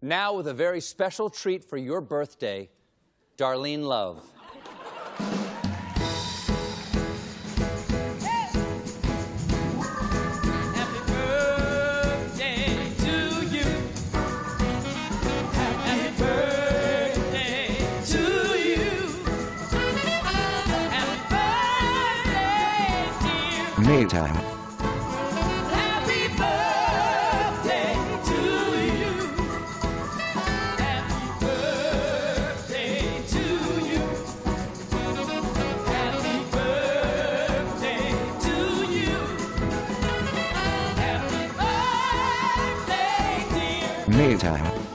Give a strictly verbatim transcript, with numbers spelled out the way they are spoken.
Now with a very special treat for your birthday, Darlene Love. Matej. Happy birthday to you. Happy birthday to you. Happy birthday to you. Happy birthday, dear Matej.